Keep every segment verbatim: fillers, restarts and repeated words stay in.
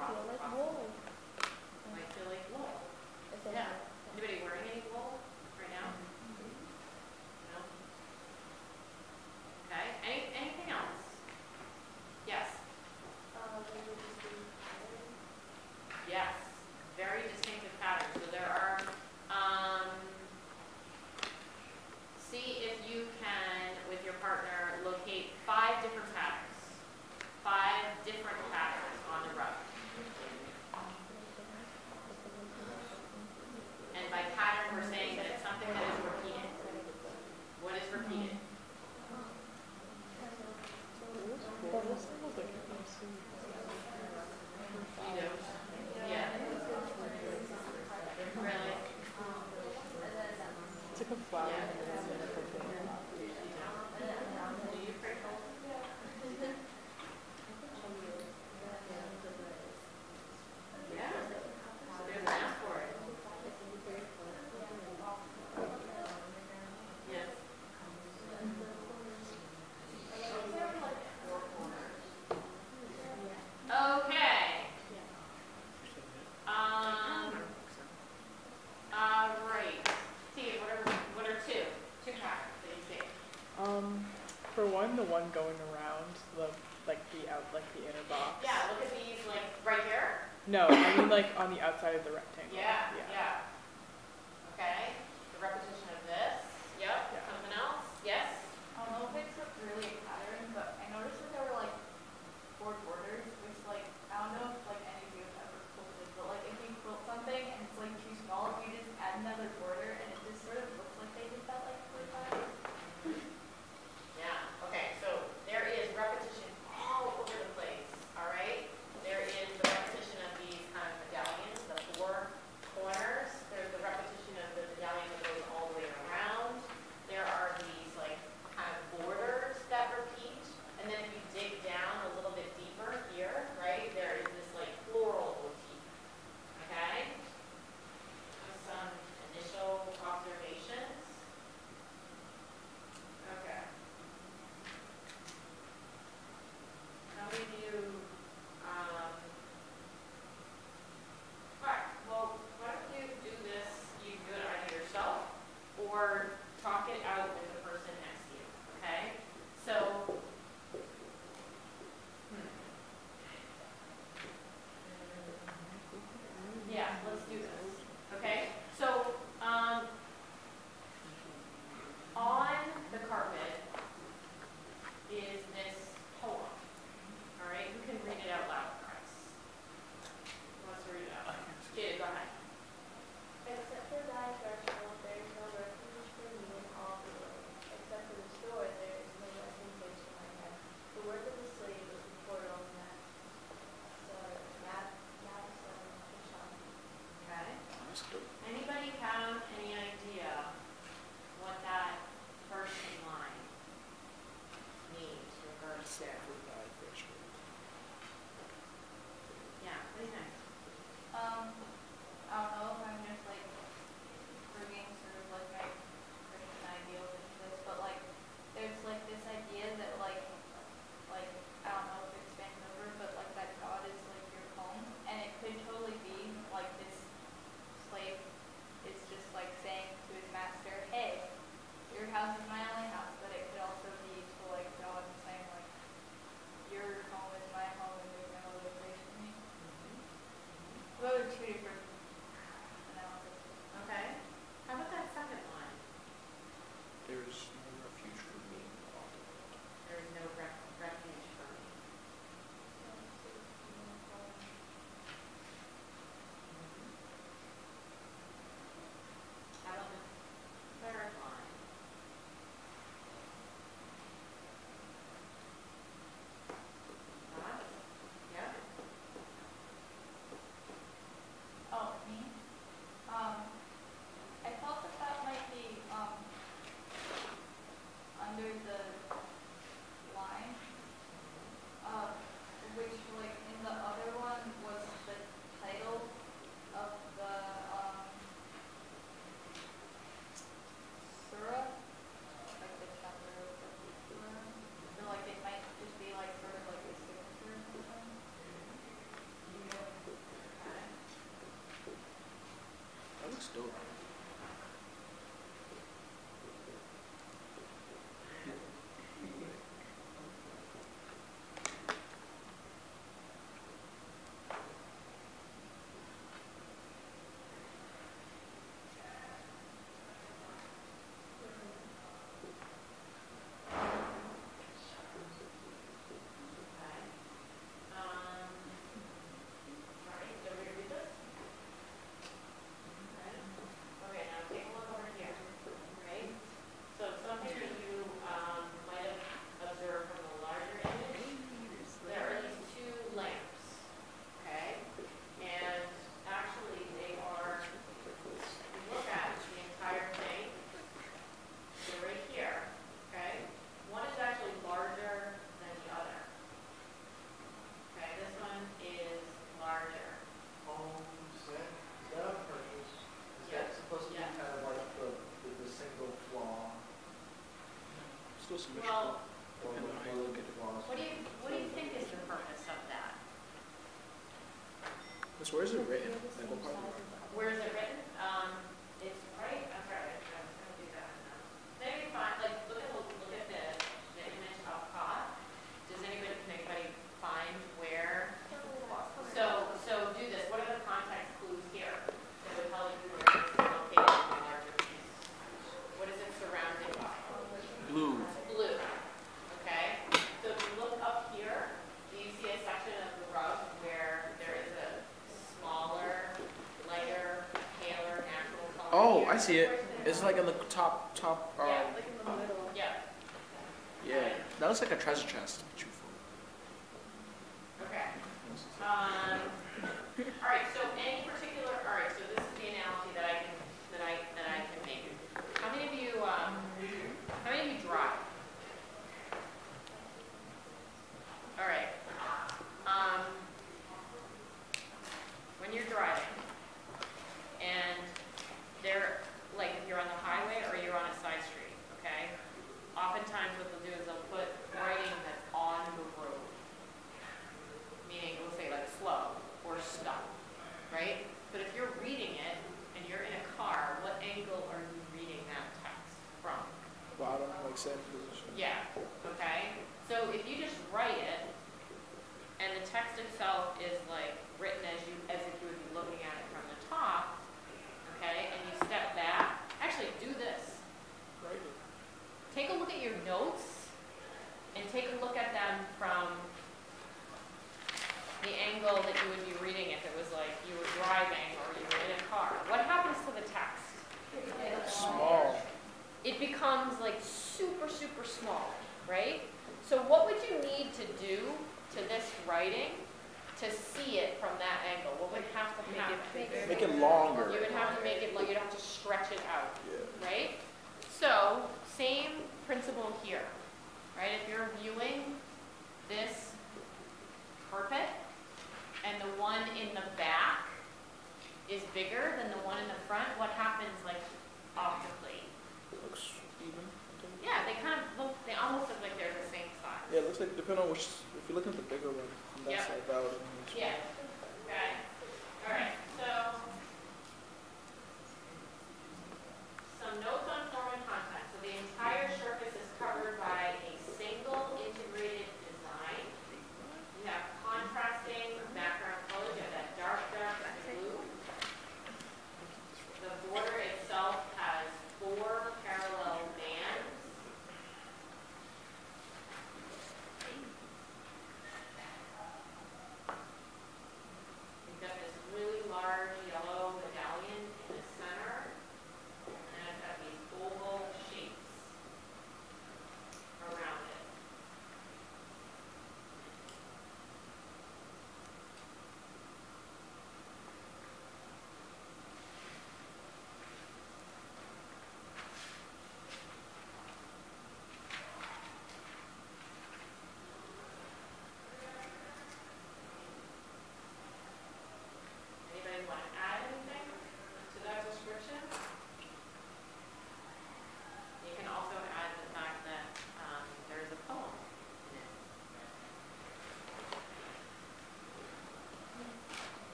feel like wool. Might feel like wool. Yeah. Anybody wearing any wool right now? No? Okay. Any, anything else? Yes? Uh, they would just be pattern. Yes. Very distinctive patterns. So there are, um, see if you can, with your partner, locate five different patterns. Five different patterns on the rug. And by pattern, we're saying that it's something that is repeated. What is repeated? You do? Yeah. Really? It's like a flower. Yeah. Yeah. So there's an app for it. Yes. Okay. Um. All right. Steve, what are what are two? Two patterns that you see. Um, for one, the one going around the like the out like the inner box. Yeah. Look at these, like right here. No, I mean like on the outside of the rectangle. Yeah. Yeah. Yeah. Okay. The repetition of this. Yep. Yeah. Something else. Yes. I don't know if it's really a pattern, but I noticed that there were like four borders, which like, I don't know if like any of you have ever quilted, but like if you quilt something and it's like too small, if you just add another border and it just sort of looks like they did that like four times. Yeah. Okay. So there is repetition all over the place. All right. There is the repetition of these kind of medallions, the four corners. There's the repetition of the medallion that goes all the way around. There are these like kind of borders that repeat. And then if you dig down a little bit deeper here, right, there is this like floral motif. Okay? Just some initial observations. Okay. How many of you, um, all right, well, why don't you do this, you can do it either yourself or talk it out with the person next to you, okay? So, hmm. Yeah, let's do this, okay? So, um, on the carpet is this poem, all right? Who can read it out loud for us? Who wants to read it out? Jade, go ahead. Except for thy threshold, there is no refuge for me in all the world. Except for this door, there is no resting place for my head. The work of the slave is the portal of that. So, that, that is a Okay. Anybody have any idea what that first line means, refers to? Yeah, what do you think? Um, I don't know if I'm just like bringing sort of like my Christian ideals into this, but like there's like this idea that like like I don't know if it spans over, but like that God is like your home, and it could totally be like this slave is just like saying to his master, hey, your house is my only house, but it could also be to like God saying like your home is my home and there's no other place for me. Those are two different analyses. Okay. How about that second line? There's no refuge for me in all the world. There is no ref- refuge for me. How about the third line? Huh? Yeah. Well, And then I look at it. what do you, what do you think is the purpose of that? Miss, where is it written? Like, what part? Where is it written? Um, it's right, I'm sorry, I'm gonna do that. Maybe find, like, look at, the- look at the, the image up top. Does anybody, can anybody find where? So, so do this, what are the context clues here that would tell you where it's located in the larger piece? What is it surrounded by? Blue. Blue, okay? So if you look up here, do you see a section of the rug where there is a smaller, lighter, paler, natural color? Oh, here? I see it. It's like in the top, top, um, Yeah. Like in the middle. Yeah, yeah. That looks like a treasure chest. Truthfully. okay. Um, all right, so any particular, all right, so this is the analogy that I can, that I, that I can make. How many of you, um, how many of you drive? All right. Um, when you're driving, and they're, like, if you're on the highway or you're on a side street, okay? Oftentimes what they'll do is they'll put writing that's on the road. Meaning, it will say like slow or stop, right? But if you're reading it and you're in a car, what angle are you reading that text from? Bottom, like same position. Yeah, okay? So if you just write it, and the text itself is like written as you, as if you would be looking at it from the top, okay? And you step back, actually do this. Right. Take a look at your notes, and take a look at them from the angle that you would be reading if it was like you were driving or you were in a car. What happens to the text? Small. It becomes like super, super small, right? So what would you need to do to this writing to see it from that angle? What would have to happen? Make it longer. You would have to make it, like, you'd have to stretch it out, Yeah. right? So, same principle here, right? If you're viewing this carpet and the one in the back is bigger than the one in the front, what happens, like, optically? Looks even. I think. Yeah, they kind of look, they almost look like they're the same size. Yeah, it looks like depending on which. If you look at the bigger one from that Yep. side, that would be Yeah, okay, all right, so, some notes on form and content. So the entire surface is covered by a single integrated design. You have contrasting background colors, you have that dark, dark blue. The border itself has four parallel bands.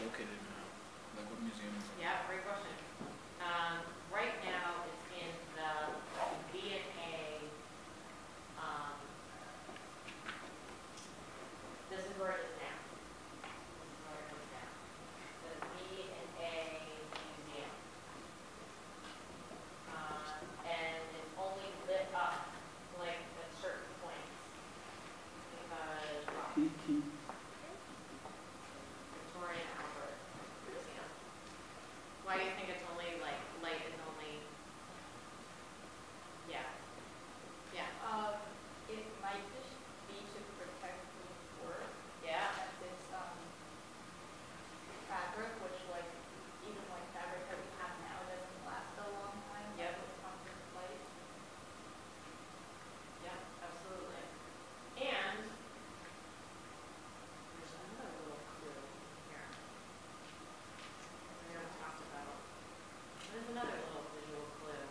located now? Like what museum is it? Yeah, great question. Um, right now, it's in the V and A, um, this is where it is now. This is where it is now. The V and A Museum. Um, and it's only lit up, like, at certain points. Because, Victoria and Albert Museum. Why do you think it's only, like, light is only, yeah, yeah, Um, it might just be to protect the work, yeah, as it's, um, fabric, which like, even like fabric that we have now doesn't last a long time. Yep. Like, it comes in place. yeah, absolutely. And there's another little clue here. We haven't talked about. There's another little visual clue.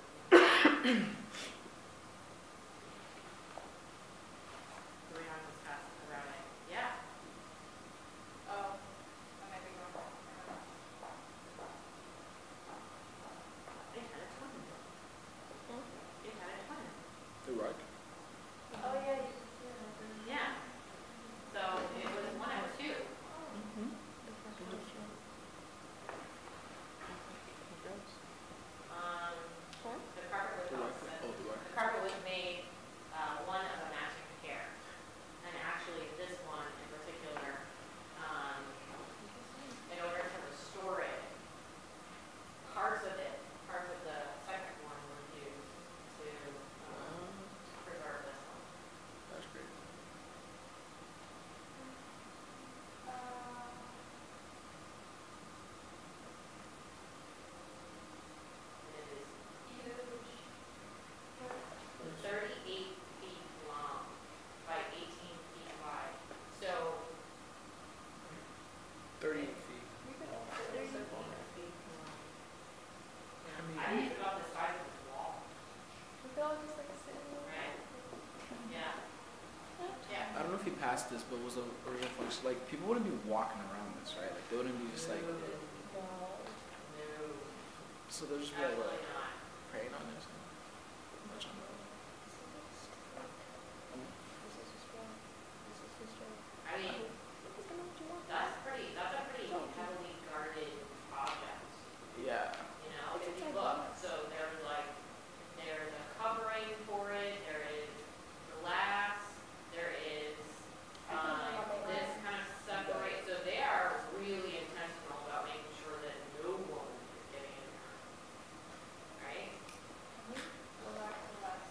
Do we have to discuss around it? Yeah. Oh, I might be wrong. Never mind. It had a twin. It had a twin. The rug? Oh, yeah, you can see it. Like, there's- Yeah. So it was one out of two. Mm-hmm. Um, the carpet was, The rug? also- Oh, the rug. the carpet was made, uh, one of a matching pair. And actually, this one in particular, um, in order to restore it, parts of it, parts of the second one were used to, um, preserve this one. That's great. Uh, It is huge. thirty-eight feet long by eighteen feet wide. So, Thirty-eight feet. thirty-eight feet long. I mean- I think it's about the size of this wall, We could all just like sit in the. right? Yeah. Yeah. I don't know if you passed this, but was the original function like people wouldn't be walking around this, right? Like they wouldn't be just like No, so they'll just be like what, absolutely not. praying on this. Much on that. I mean, that's pretty, that's a pretty heavily guarded object, Yeah. you know, if you look, so there's like, there's a covering for it, there is glass, there is, um, this kind of separate, so they are really intentional about making sure that no one is getting in there. Right? Go back to the last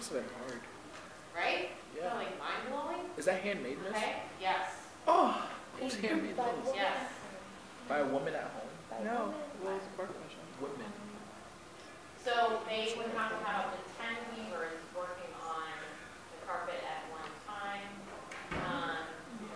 must have been hard. right? Kind Yeah. of like mind blowing. Is that handmade, miss? Okay. Yes. Oh, who's handmade those? Yes. By a woman at home. No, Will's work mission. Women. So they would have to have up to ten weavers working on the carpet at one time. Um,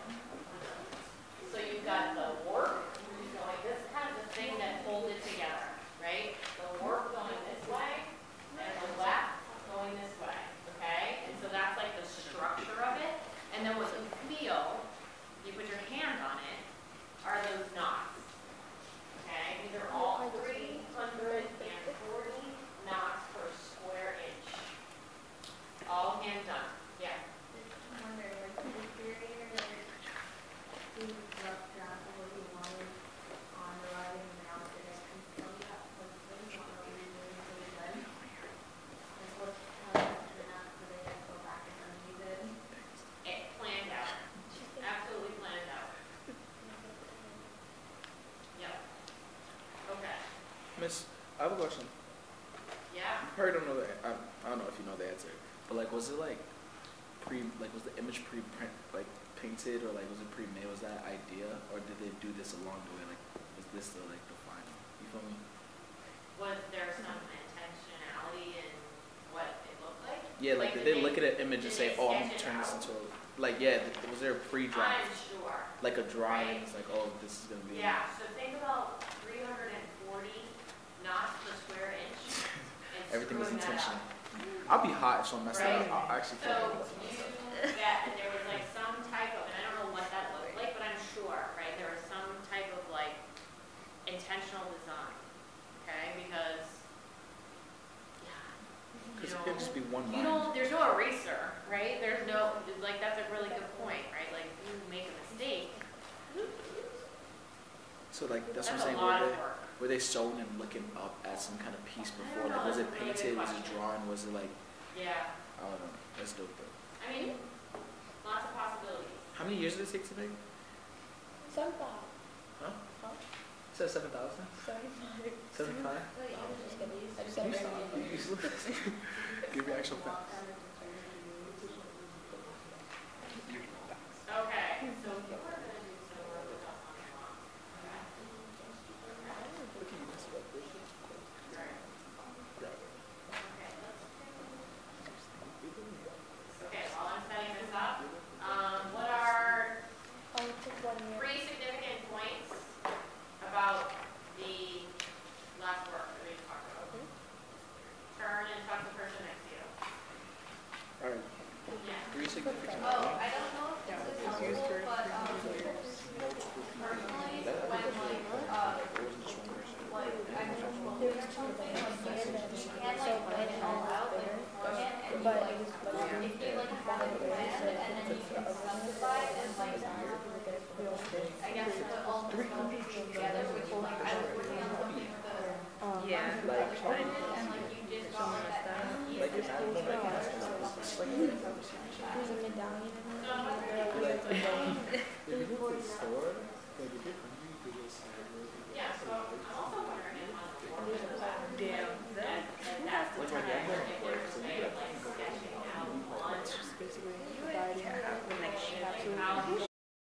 so you've got the warp going, this is kind of the thing that holds it together, right? The warp going this way and the left going this way, okay? And so that's like the structure of it. And then what you feel, you put your hand on it, are those knots. Okay, these are all three hundred forty knots per square inch. All hand done. Yeah. I wonder, like, did the curator do rough draft of what he wanted on the writing and now did it conceal that closely? I don't know what he really really did. Like, what, how did it turn out? Did they just go back and undo it? It planned out. Absolutely planned out. Yep. Okay. Miss, I have a question. Yeah. You probably don't know the. I, I don't know if you know the answer, but like, was it like pre? Like, was the image pre-print like painted, or like was it pre-made? Was that idea, or did they do this along the way? Like, was this the like the final? You feel me? Was there some intentionality in what it looked like? Yeah, like, Like, did did they look at they- an image and did say, they "Oh, I'm sketch it turning this out? into a like yeah"? th- Was there a I'm pre-draft, sure. like a drawing? Right. It's like, "Oh, this is gonna be." Yeah, so think about three hundred forty knots per square inch and Everything was screwing that intentional. up. I'll be hot if someone messed that Right. up. I'll actually So feel like you get, and there was like some type of, and I don't know what that looked like, but I'm sure, right, there was some type of like intentional design, okay, because, yeah, you because it know, could just be one you line. don't, there's no eraser, right, there's no, like, that's a really good point, right, like, if you make a mistake, So like that's, that's what I'm a saying. lot Were of they, work. were they sewn and looking up at some kind of piece I before? don't know, Like, was it that's a really good painted? Was it question. drawn? Was it like Yeah, I don't know. That's dope though. I mean, lots of possibilities. How many years did it take to make? Sunflower. Huh? Huh? It says seven thousand. Sorry. Seventy-five. Wait, I was just kidding. I just Can you said stop? very Give me actual facts. Okay, so you are gonna do some work with us on the law. Okay. Right. Okay, let's Okay, while I'm setting this up, um, what are Oh, it took one year. three significant points about the last work that we talked about? Turn and talk to the person next to you. All right. Yeah. Three significant. Oh, I don't know if Yeah, this is it's used helpful, for but, three um, hundred years. personally, when like, uh, like, I know There was two of them, like, and then, you so can like plan when it it all was out like bigger, beforehand, and you but like, it was like, if you like have it planned, and then you can subdivide and like, I guess put all the components together, which like, I was working on something with the, Yeah. Like, and like, you just got like that piece, like it's and not then like There's a medallion in there. Did you go to the store? Like, if you're hungry, you could just. Yeah, so I'm also wondering if on the board, Damn. that, that that's the Like my time. grandma